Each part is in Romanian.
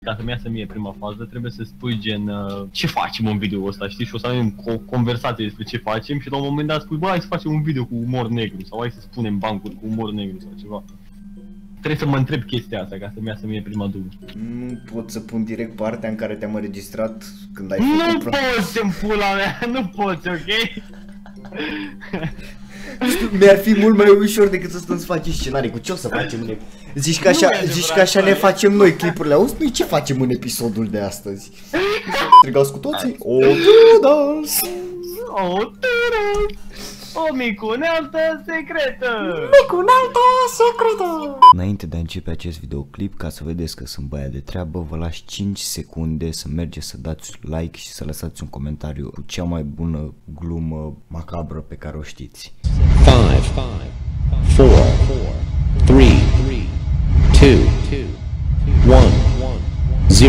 Ca să-mi iasă mie prima fază, trebuie să spui gen ce facem în video ăsta, știi? Și o să avem o conversație despre ce facem și la un moment dat spui, bă, hai să facem un video cu umor negru sau hai să spunem bancuri cu umor negru sau ceva. Trebuie să mă întreb chestia asta ca să-mi iasă mie prima dublă. Nu pot să pun direct partea în care te-am înregistrat când ai Nu făcut poți în pula mea, nu poți, ok? Mi-ar fi mult mai ușor decât să stăm să facem scenarii. Cu ce o să facem noi? Zici că așa ne facem noi clipurile. Auzi, noi ce facem în episodul de astăzi? Strigați cu toții? O Doodles! O Doodles! O micunealtă secretă! Micunealtă secretă! Înainte de a începe acest videoclip, ca să vedeți că sunt băiat de treabă, vă las 5 secunde să mergeți să dați like și să lăsați un comentariu cu cea mai bună glumă macabră pe care o știți. 5, 4, 3, 2, 1, 0.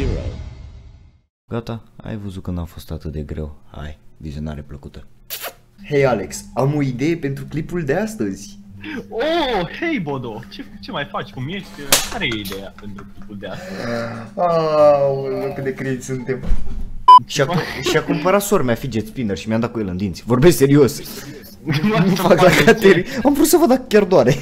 Gata? Ai văzut că n-a fost atât de greu. Hai, vizionare plăcută. Hei Alex, am o idee pentru clipul de astăzi. Oh, hei Bodo, ce mai faci, cum ești? Care e ideea pentru clipul de astăzi? Aoleu, cât de cringe suntem. Și-a cumpărat sora mea fidget spinner și mi-am dat cu el în dinți. Vorbesc serios. Nu fac la cateri. Am vrut să văd dacă chiar doare.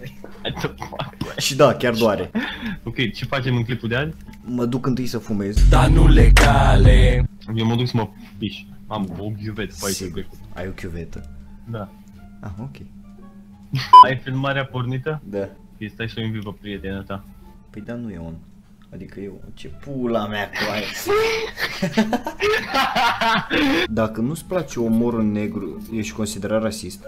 Și da, chiar doare. Ok, ce facem în clipul de azi? Mă duc întâi să fumez. Dar nu legale. Eu mă duc să mă piș. Am o ghiuvetă pe aici. Ai o chiuvetă? Da. Ah, ok. Ai filmarea pornită? Da. Stai să o invit pe prietena ta. Păi da, nu e on. Adică eu, ce pula mea cu aia. Dacă nu-ți place omorul negru, ești considerat rasist?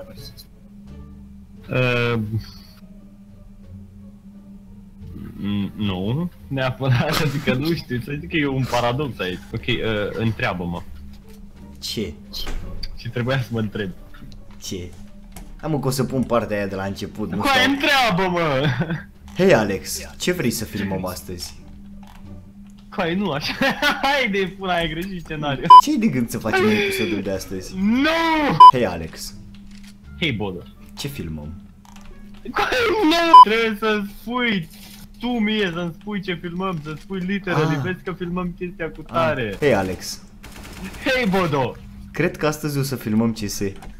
Nu, neapărat, adică nu știu, să zic că e un paradox aici. Ok, întreabă-mă. Ce? Și trebuia să mă întreb. Ce? Am că o să pun partea aia de la început, nu Coaie, întreabă-mă! Hei Alex, ce vrei să filmăm astăzi? Coaie, nu așa, haide, pula, ai greșit scenariu. Ce-ai de gând să facem în episodul de astăzi? Nu! Hei Alex, Hei, Bodo. ce filmăm? Coaie, nu! Trebuie să spui tu mie, să-mi spui ce filmăm, să spui literally, vezi că filmăm chestia cu tare. Hei Alex, Hei, Bodo! cred că astăzi o să filmăm CS.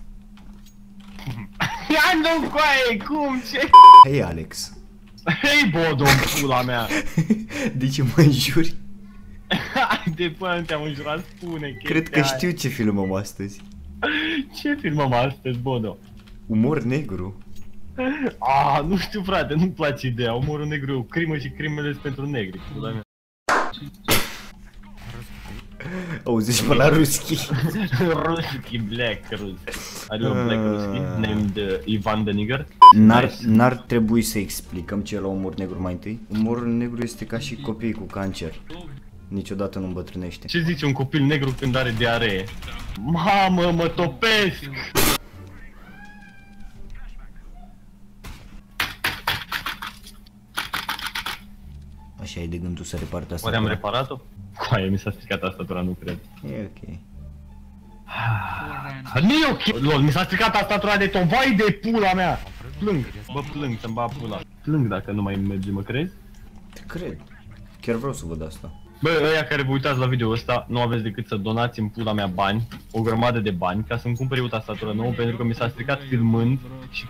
Ia nu, coaie, cum, ce? Hei Alex. Hei, Bodo, pula mea! De ce mă înjuri? Haide, până nu te-am înjurat, spune chestia. Cred că știu ce filmăm astăzi. Ce filmăm astăzi, Bodo? Umor negru. Nu știu, frate, nu-mi place ideea. Umorul negru e o crimă și crimele sunt pentru negri. Pula mea. Auzi pe la Ruski. Ruski, black Ruski. Are un black Ruski named Ivan the Nigger. N-ar trebui să explicăm ce e la umor negru mai întâi? Umorul negru este ca și copiii cu cancer. Niciodată nu îmbătrânește. Ce zice un copil negru când are diaree? Mamă, mă topesc! Așa ai de gândul să repari asta? Oare am reparat-o? Coaie, mi s-a stricat tastatura, nu cred. E ok. Nu e ok! Lol, mi s-a stricat tastatura de tot, vai de pula mea! Plâng, bă, plâng, să-mi bag pula. Plâng dacă nu mai merge, mă crezi? Te cred. Chiar vreau să văd asta. Bă, ăia care vă uitați la video ăsta, nu aveți decât să donați în pula mea bani, o grămadă de bani, ca să-mi cumpăr eu o tastatură nouă, pentru că mi s-a stricat filmând și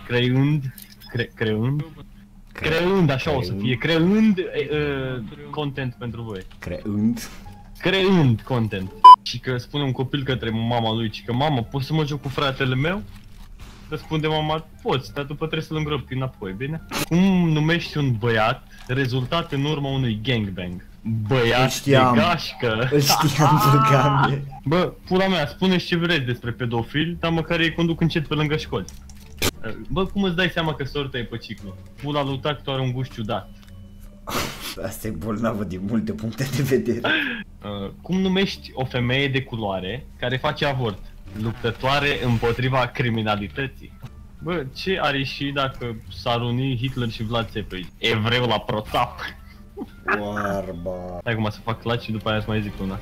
creând, așa o să fie, creând content pentru voi. Creând content. Și că spune un copil către mama lui, și că mamă, poți să mă joc cu fratele meu? Răspunde mama, poți, dar după trebuie să-l îngropi înapoi, bine? Cum numești un băiat rezultat în urma unui gangbang? Băiat de gașcă. Îl știam, Bulgamie. Bă, pula mea, spune-și ce vreți despre pedofili, dar măcar ei conduc încet pe lângă școli. Bă, cum îți dai seama că sorta e pe ciclu? Pula lui tactu are un gust ciudat. Asta e bolnavă din multe puncte de vedere. Cum numești o femeie de culoare care face avort? Luptătoare împotriva criminalității. Bă, ce are și dacă s-ar uni Hitler și Vlad Țepe? Evreu la proțap. Oarba. Hai acum să fac clutch și după aia să mai zic una.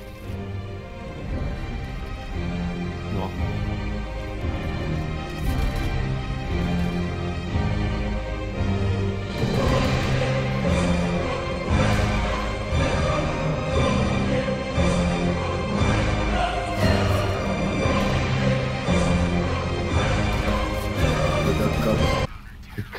Nu.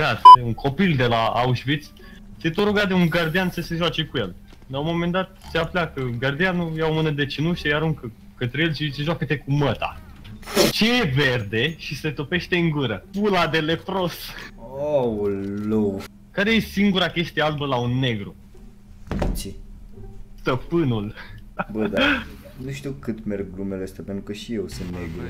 căcat. Un copil de la Auschwitz se tot ruga de un gardian să se joace cu el. La un moment dat se apleacă gardianul, ia o mână de cenușă, îi aruncă către el și zice, joacă-te cu măta. Ce e verde și se topește în gură? Pula de lepros. Aoleu. Care e singura chestie albă la un negru? Ce? Stăpânul. Bă, da. Nu știu cât merg glumele astea, pentru că și eu sunt negru.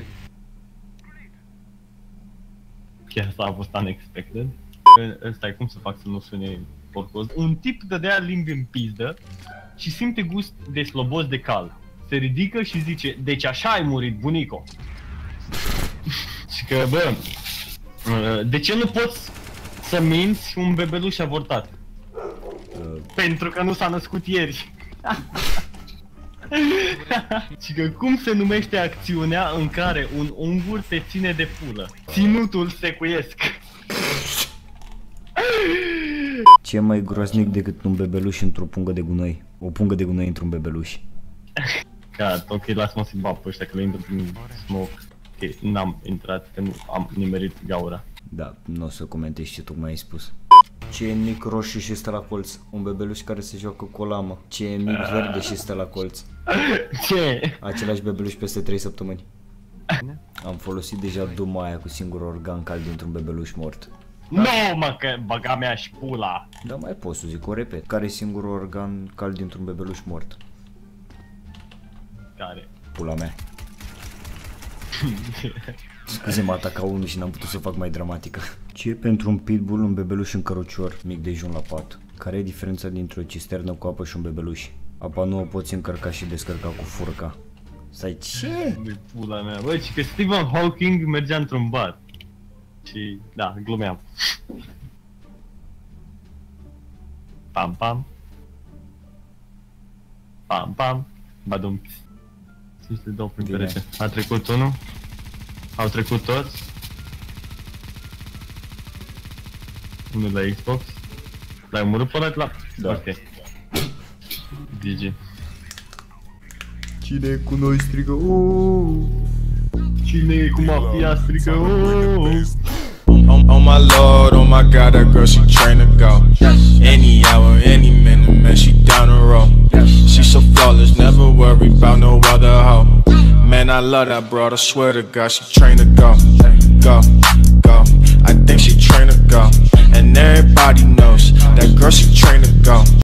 Chiar asta a fost unexpected. Stai, cum să fac să nu sune porcos? Un tip dădea limbi în pizdă și simte gust de slobos de cal. Se ridică și zice, deci așa ai murit, bunico. Și că, bă, de ce nu poți să minți un bebeluș avortat? Pentru că nu s-a născut ieri. Și că cum se numește acțiunea în care un ungur te ține de pulă? Ținutul secuiesc. Ce e mai groaznic decât un bebeluș într-o pungă de gunoi? O pungă de gunoi într-un bebeluș. Ca, ok, lasă-mă să-i bag pe ăștia că le intru prin smoke. Ok, n-am intrat, că nu am nimerit gaura. Da, nu o să comentez ce tocmai ai spus. Ce e mic roșu și stă la colț? Un bebeluș care se joacă cu o lamă. Ce e mic verde și stă la colț? Ce? Același bebeluș peste 3 săptămâni. Am folosit deja duma aia cu singur organ cald dintr-un bebeluș mort. Nu, mă, că băga mea și pula. Da, mai pot să zic, o repet. Care e singurul organ cald dintr-un bebeluș mort? Care? Pula mea. Scuze, m-a atacat unul și n-am putut să fac mai dramatică. Ce e pentru un pitbull un bebeluș în cărucior, mic dejun la pat? Care e diferența dintre o cisternă cu apă și un bebeluș? Apa nu o poți încărca și descărca cu furca. Stai, ce? Pula mea, băi, și că Stephen Hawking mergea într-un bar. Și, da, glumeam. Pam, pam. Pam, pam. Badum. Și se dau prin perete. A trecut unul. Au trecut toți. Unul la Xbox. L-ai omorât pe ăla la... Da. Ok. GG. Cine e cu noi strigă uuuu. Cine e cu mafia strigă uuuu. Oh my lord, oh my god, that girl, she train to go. Any hour, any minute, man, she down the road. She's so flawless, never worry about no other hoe. Man, I love that broad, I swear to God, she train to go. Go, go, I think she train to go. And everybody knows that girl, she train to go.